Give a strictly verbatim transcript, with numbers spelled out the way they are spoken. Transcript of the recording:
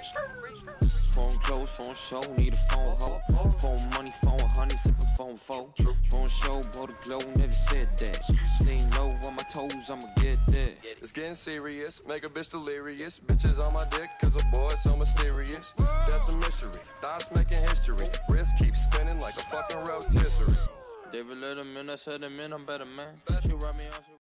Phone close, phone show, need a phone hoe. Phone money, phone honey, sippin' phone foe. Phone show, blow the glow, never said that. Staying low on my toes, I'ma get that. It's getting serious, make a bitch delirious. Bitches on my dick, cause a boy is so mysterious. That's a mystery, thoughts making history. Wrist keeps spinning like a fucking rotisserie. David let him in, I said him in, I'm better man. She ride me off.